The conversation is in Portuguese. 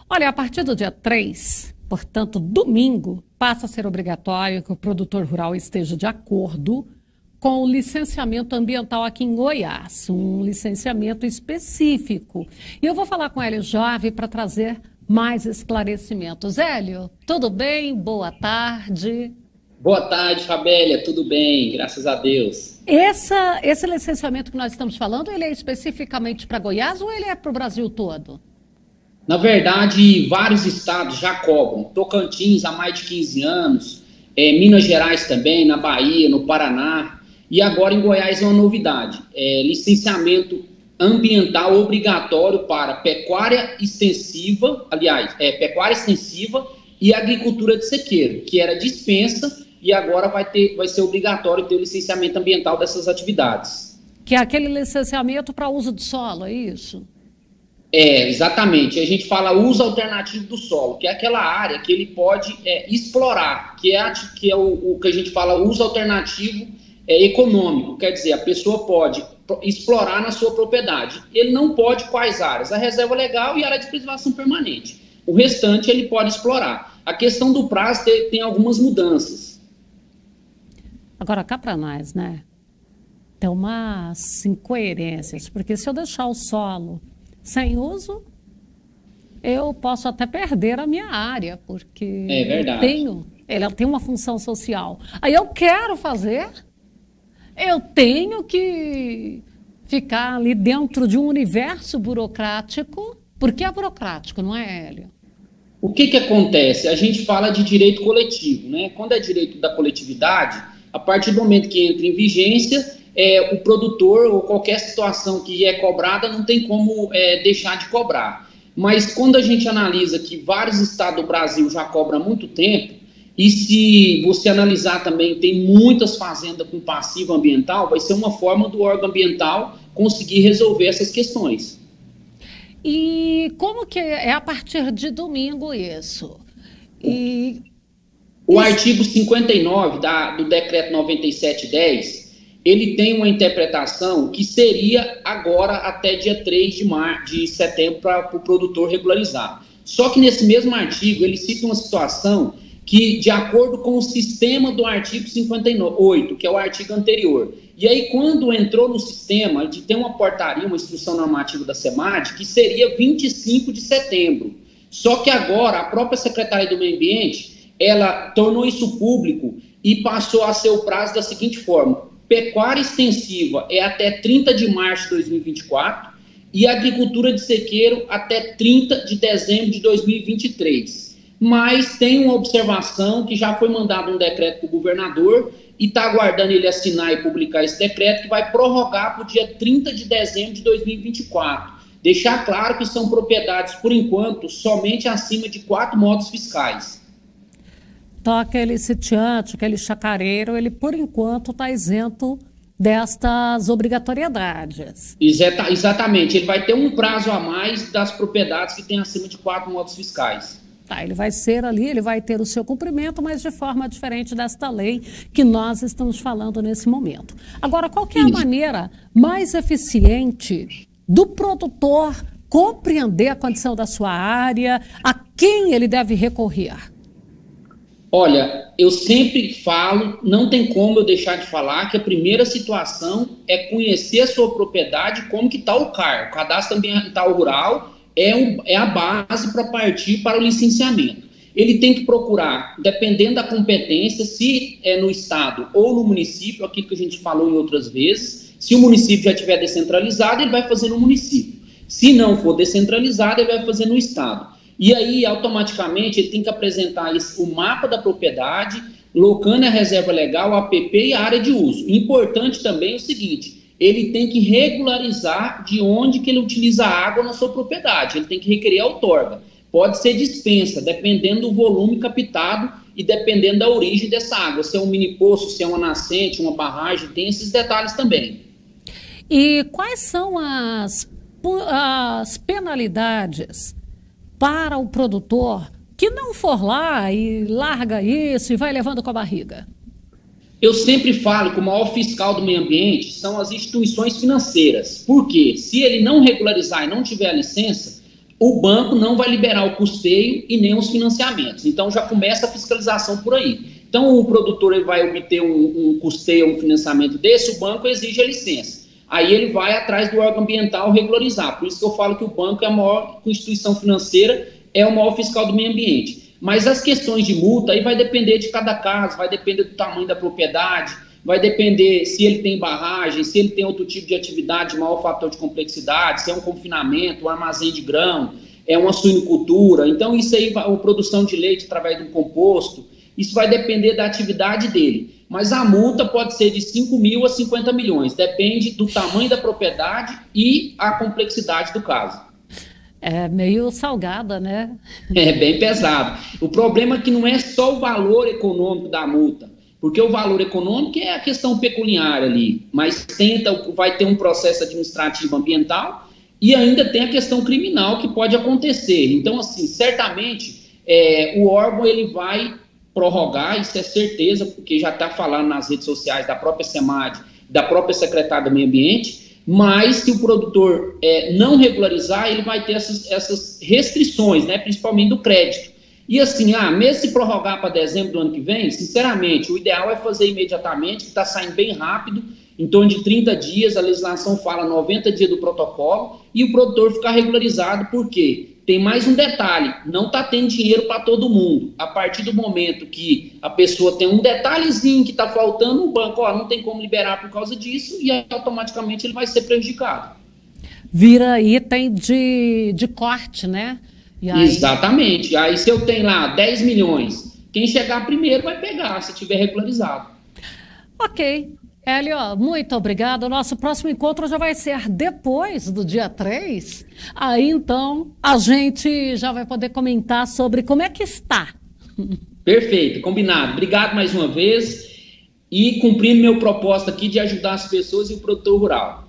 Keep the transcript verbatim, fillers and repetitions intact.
Olha, a partir do dia três, portanto, domingo, passa a ser obrigatório que o produtor rural esteja de acordo com o licenciamento ambiental aqui em Goiás, um licenciamento específico. E eu vou falar com Hélio Jove para trazer mais esclarecimentos. Hélio, tudo bem? Boa tarde. Boa tarde, Fabélia. Tudo bem, graças a Deus. Essa, esse licenciamento que nós estamos falando, ele é especificamente para Goiás ou ele é para o Brasil todo? Na verdade, vários estados já cobram. Tocantins há mais de quinze anos, é, Minas Gerais também, na Bahia, no Paraná. E agora em Goiás é uma novidade. É, licenciamento ambiental obrigatório para pecuária extensiva, aliás, é, pecuária extensiva e agricultura de sequeiro, que era dispensa e agora vai, ter, vai ser obrigatório ter o licenciamento ambiental dessas atividades. Que é aquele licenciamento para uso de solo, é isso? É, exatamente. A gente fala uso alternativo do solo, que é aquela área que ele pode é, explorar, que é, a, que é o, o que a gente fala uso alternativo é, econômico, quer dizer, a pessoa pode explorar na sua propriedade. Ele não pode quais áreas? A reserva legal e a área de preservação permanente. O restante ele pode explorar. A questão do prazo tem, tem algumas mudanças. Agora, cá para nós, né? Tem umas incoerências, porque se eu deixar o solo sem uso, eu posso até perder a minha área, porque é verdade. Eu tenho, ela tem uma função social. Aí eu quero fazer, eu tenho que ficar ali dentro de um universo burocrático, porque é burocrático, não é, Hélio? O que que acontece? A gente fala de direito coletivo, né? Quando é direito da coletividade, a partir do momento que entra em vigência, é, o produtor ou qualquer situação que é cobrada não tem como é, deixar de cobrar. Mas quando a gente analisa que vários estados do Brasil já cobram há muito tempo, e se você analisar também, tem muitas fazendas com passivo ambiental, vai ser uma forma do órgão ambiental conseguir resolver essas questões. E como que é a partir de domingo isso? E... O isso... artigo cinquenta e nove da, do decreto noventa e sete dez, ele tem uma interpretação que seria agora até dia três de, mar... de setembro para o pro produtor regularizar. Só que nesse mesmo artigo ele cita uma situação que, de acordo com o sistema do artigo cinquenta e oito, que é o artigo anterior. E aí, quando entrou no sistema, de ter uma portaria, uma instrução normativa da SEMAD, que seria vinte e cinco de setembro. Só que agora, a própria Secretaria do Meio Ambiente, ela tornou isso público e passou a ser o prazo da seguinte forma: pecuária extensiva é até trinta de março de dois mil e vinte e quatro e agricultura de sequeiro até trinta de dezembro de dois mil e vinte e três. Mas tem uma observação que já foi mandado um decreto para o governador e está aguardando ele assinar e publicar esse decreto, que vai prorrogar para o dia trinta de dezembro de dois mil e vinte e quatro. Deixar claro que são propriedades, por enquanto, somente acima de quatro modos fiscais. Então, aquele sitiante, aquele chacareiro, ele, por enquanto, está isento destas obrigatoriedades. Exata, exatamente. Ele vai ter um prazo a mais das propriedades que têm acima de quatro modos fiscais. Tá, ele vai ser ali, ele vai ter o seu cumprimento, mas de forma diferente desta lei que nós estamos falando nesse momento. Agora, qual que é a maneira mais eficiente do produtor compreender a condição da sua área, a quem ele deve recorrer? Olha, eu sempre falo, não tem como eu deixar de falar que a primeira situação é conhecer a sua propriedade, como que está o C A R, o Cadastro Ambiental Rural. É, um, é a base para partir para o licenciamento. Ele tem que procurar, dependendo da competência, se é no estado ou no município, aquilo que a gente falou em outras vezes. Se o município já estiver descentralizado, ele vai fazer no município. Se não for descentralizado, ele vai fazer no estado. E aí, automaticamente, ele tem que apresentar esse, o mapa da propriedade, locando a reserva legal, o A P P e a área de uso. Importante também é o seguinte: ele tem que regularizar de onde que ele utiliza a água na sua propriedade. Ele tem que requerer a outorga. Pode ser dispensa, dependendo do volume captado e dependendo da origem dessa água. Se é um mini poço, se é uma nascente, uma barragem, tem esses detalhes também. E quais são as, as penalidades para o produtor que não for lá e larga isso e vai levando com a barriga? Eu sempre falo que o maior fiscal do meio ambiente são as instituições financeiras. Por quê? Se ele não regularizar e não tiver a licença, o banco não vai liberar o custeio e nem os financiamentos. Então já começa a fiscalização por aí. Então o produtor ele vai obter um, um custeio, um financiamento desse, o banco exige a licença. Aí ele vai atrás do órgão ambiental regularizar. Por isso que eu falo que o banco é a maior instituição financeira, é o maior fiscal do meio ambiente. Mas as questões de multa aí vai depender de cada caso, vai depender do tamanho da propriedade, vai depender se ele tem barragem, se ele tem outro tipo de atividade de maior fator de complexidade, se é um confinamento, um armazém de grão, é uma suinocultura. Então isso aí, a produção de leite através de um composto, isso vai depender da atividade dele. Mas a multa pode ser de cinco mil a cinquenta milhões, depende do tamanho da propriedade e a complexidade do caso. É meio salgada, né? É bem pesado. O problema é que não é só o valor econômico da multa, porque o valor econômico é a questão pecuniária ali, mas tenta, vai ter um processo administrativo ambiental e ainda tem a questão criminal que pode acontecer. Então, assim, certamente é, o órgão ele vai prorrogar, isso é certeza, porque já está falando nas redes sociais da própria SEMAD, da própria Secretaria do Meio Ambiente, mas se o produtor é, não regularizar, ele vai ter essas, essas restrições, né, principalmente do crédito. E assim, ah, mesmo se prorrogar para dezembro do ano que vem, sinceramente, o ideal é fazer imediatamente, que está saindo bem rápido, em torno de trinta dias, a legislação fala noventa dias do protocolo, e o produtor ficar regularizado, por quê? Tem mais um detalhe, não está tendo dinheiro para todo mundo. A partir do momento que a pessoa tem um detalhezinho que está faltando, o banco ó, não tem como liberar por causa disso e automaticamente ele vai ser prejudicado. Vira item de, de corte, né? E aí... Exatamente. Aí se eu tenho lá dez milhões, quem chegar primeiro vai pegar, se tiver regularizado. Ok. Hélio, muito obrigado. O nosso próximo encontro já vai ser depois do dia três. Aí, então, a gente já vai poder comentar sobre como é que está. Perfeito, combinado. Obrigado mais uma vez e cumprindo meu propósito aqui de ajudar as pessoas e o produtor rural.